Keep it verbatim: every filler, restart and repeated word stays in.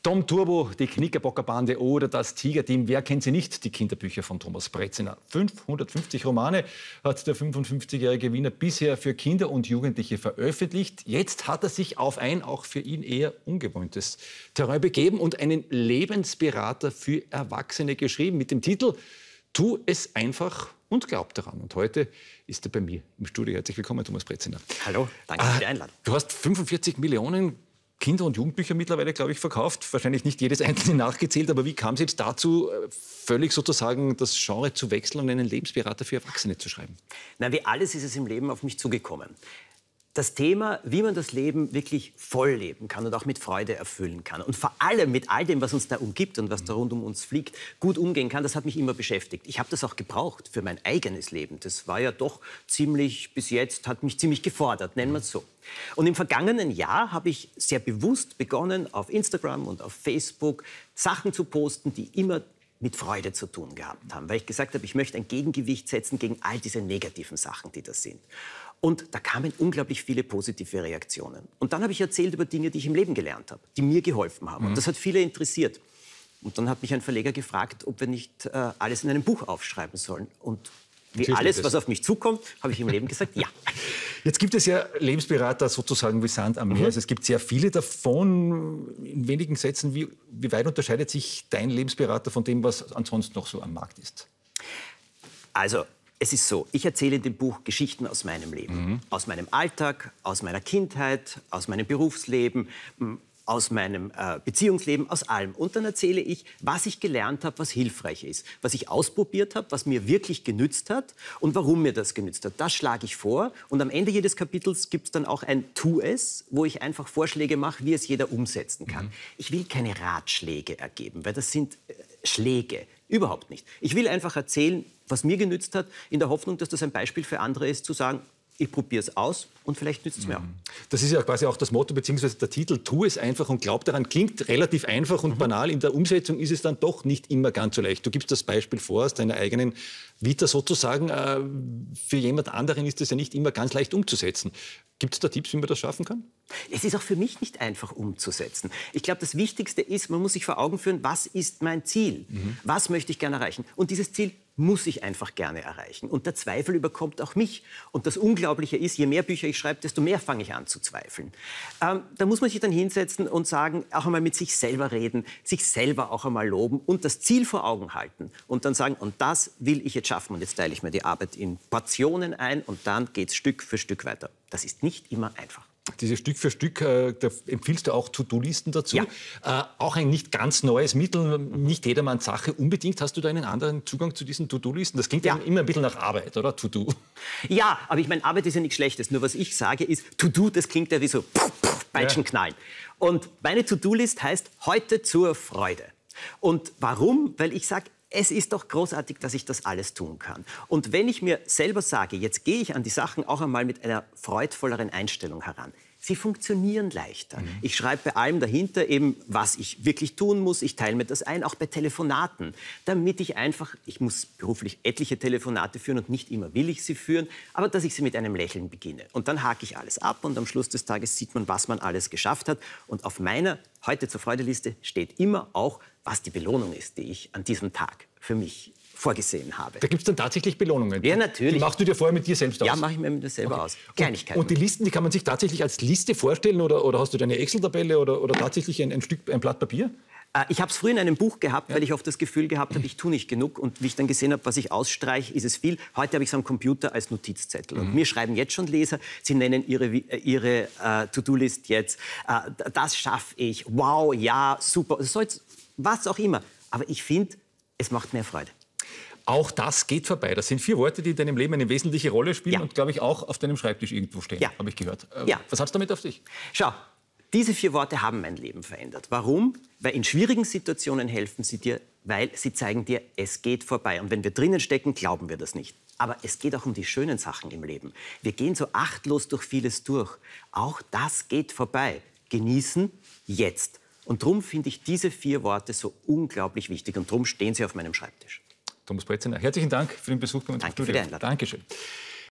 Tom Turbo, die Knickerbockerbande oder das Tigerteam. Wer kennt sie nicht? Die Kinderbücher von Thomas Brezina. fünfhundertfünfzig Romane hat der fünfundfünfzigjährige Wiener bisher für Kinder und Jugendliche veröffentlicht. Jetzt hat er sich auf ein auch für ihn eher ungewohntes Terrain begeben und einen Lebensberater für Erwachsene geschrieben mit dem Titel Tu es einfach und glaub daran. Und heute ist er bei mir im Studio. Herzlich willkommen, Thomas Brezina. Hallo, danke für die Einladung. Du hast fünfundvierzig Millionen Kinder- und Jugendbücher mittlerweile, glaube ich, verkauft. Wahrscheinlich nicht jedes einzelne nachgezählt. Aber wie kam es jetzt dazu, völlig sozusagen das Genre zu wechseln und einen Lebensberater für Erwachsene zu schreiben? Na, wie alles ist es im Leben auf mich zugekommen. Das Thema, wie man das Leben wirklich voll leben kann und auch mit Freude erfüllen kann und vor allem mit all dem, was uns da umgibt und was da rund um uns fliegt, gut umgehen kann, das hat mich immer beschäftigt. Ich habe das auch gebraucht für mein eigenes Leben. Das war ja doch ziemlich, bis jetzt, hat mich ziemlich gefordert, nennen wir es so. Und im vergangenen Jahr habe ich sehr bewusst begonnen, auf Instagram und auf Facebook Sachen zu posten, die immer mit Freude zu tun gehabt haben. Weil ich gesagt habe, ich möchte ein Gegengewicht setzen gegen all diese negativen Sachen, die das sind. Und da kamen unglaublich viele positive Reaktionen. Und dann habe ich erzählt über Dinge, die ich im Leben gelernt habe, die mir geholfen haben. Mhm. Und das hat viele interessiert. Und dann hat mich ein Verleger gefragt, ob wir nicht äh, alles in einem Buch aufschreiben sollen. Und wie alles, was auf mich zukommt, habe ich im Leben gesagt, ja. Jetzt gibt es ja Lebensberater sozusagen wie Sand am Meer. Mhm. Also es gibt sehr viele davon. In wenigen Sätzen, wie, wie weit unterscheidet sich dein Lebensberater von dem, was ansonsten noch so am Markt ist? Also, es ist so, ich erzähle in dem Buch Geschichten aus meinem Leben. Mhm. Aus meinem Alltag, aus meiner Kindheit, aus meinem Berufsleben, aus meinem äh, Beziehungsleben, aus allem. Und dann erzähle ich, was ich gelernt habe, was hilfreich ist, was ich ausprobiert habe, was mir wirklich genützt hat und warum mir das genützt hat. Das schlage ich vor. Und am Ende jedes Kapitels gibt es dann auch ein Tu es, wo ich einfach Vorschläge mache, wie es jeder umsetzen kann. Mhm. Ich will keine Ratschläge ergeben, weil das sind äh, Schläge. Überhaupt nicht. Ich will einfach erzählen, was mir genützt hat, in der Hoffnung, dass das ein Beispiel für andere ist, zu sagen, ich probiere es aus und vielleicht nützt es mir auch. Das ist ja quasi auch das Motto bzw. der Titel, tu es einfach und glaub daran, klingt relativ einfach und mhm. banal. In der Umsetzung ist es dann doch nicht immer ganz so leicht. Du gibst das Beispiel vor aus deiner eigenen Vita sozusagen. Für jemand anderen ist das ja nicht immer ganz leicht umzusetzen. Gibt es da Tipps, wie man das schaffen kann? Es ist auch für mich nicht einfach umzusetzen. Ich glaube, das Wichtigste ist, man muss sich vor Augen führen, was ist mein Ziel? Mhm. Was möchte ich gerne erreichen? Und dieses Ziel muss ich einfach gerne erreichen. Und der Zweifel überkommt auch mich. Und das Unglaubliche ist, je mehr Bücher ich schreibe, desto mehr fange ich an zu zweifeln. Ähm, da muss man sich dann hinsetzen und sagen, auch einmal mit sich selber reden, sich selber auch einmal loben und das Ziel vor Augen halten. Und dann sagen, und das will ich jetzt schaffen. Und jetzt teile ich mir die Arbeit in Portionen ein und dann geht es Stück für Stück weiter. Das ist nicht immer einfach. Diese Stück für Stück, äh, da empfiehlst du auch To-Do-Listen dazu. Ja. Äh, auch ein nicht ganz neues Mittel, nicht jedermanns Sache unbedingt. Hast du da einen anderen Zugang zu diesen To-Do-Listen? Das klingt ja immer ein bisschen nach Arbeit, oder? To-Do. Ja, aber ich meine, Arbeit ist ja nichts Schlechtes. Nur was ich sage ist, To-Do, das klingt ja wie so Peitschen knallen. Und meine To-Do-List heißt heute zur Freude. Und warum? Weil ich sage, es ist doch großartig, dass ich das alles tun kann. Und wenn ich mir selber sage, jetzt gehe ich an die Sachen auch einmal mit einer freudvolleren Einstellung heran, sie funktionieren leichter. Mhm. Ich schreibe bei allem dahinter eben, was ich wirklich tun muss. Ich teile mir das ein, auch bei Telefonaten, damit ich einfach, ich muss beruflich etliche Telefonate führen und nicht immer will ich sie führen, aber dass ich sie mit einem Lächeln beginne. Und dann hake ich alles ab und am Schluss des Tages sieht man, was man alles geschafft hat. Und auf meiner heute zur Freude-Liste steht immer auch, was die Belohnung ist, die ich an diesem Tag für mich vorgesehen habe. Da gibt es dann tatsächlich Belohnungen? Ja, natürlich. Die machst du dir vorher mit dir selbst aus? Ja, mache ich mir mit mir selber okay. aus. Kleinigkeiten. Und, und die Listen, die kann man sich tatsächlich als Liste vorstellen oder, oder hast du deine Excel-Tabelle oder, oder tatsächlich ein, ein Stück, ein Blatt Papier? Äh, ich habe es früher in einem Buch gehabt, ja. weil ich oft das Gefühl gehabt habe, ich tue nicht genug. Und wie ich dann gesehen habe, was ich ausstreiche, ist es viel. Heute habe ich es am Computer als Notizzettel. Mhm. Und mir schreiben jetzt schon Leser, sie nennen ihre, ihre äh, To-Do-List jetzt, äh, das schaffe ich, wow, ja, super, so jetzt, was auch immer. Aber ich finde, es macht mehr Freude. Auch das geht vorbei. Das sind vier Worte, die in deinem Leben eine wesentliche Rolle spielen ja. und, glaube ich, auch auf deinem Schreibtisch irgendwo stehen, ja. habe ich gehört. Äh, ja. Was hat es damit auf sich? Schau, diese vier Worte haben mein Leben verändert. Warum? Weil in schwierigen Situationen helfen sie dir, weil sie zeigen dir, es geht vorbei. Und wenn wir drinnen stecken, glauben wir das nicht. Aber es geht auch um die schönen Sachen im Leben. Wir gehen so achtlos durch vieles durch. Auch das geht vorbei. Genießen jetzt. Und darum finde ich diese vier Worte so unglaublich wichtig. Und darum stehen sie auf meinem Schreibtisch. Thomas Brezina, herzlichen Dank für den Besuch bei uns im Danke Studio. für die Einladung. Dankeschön.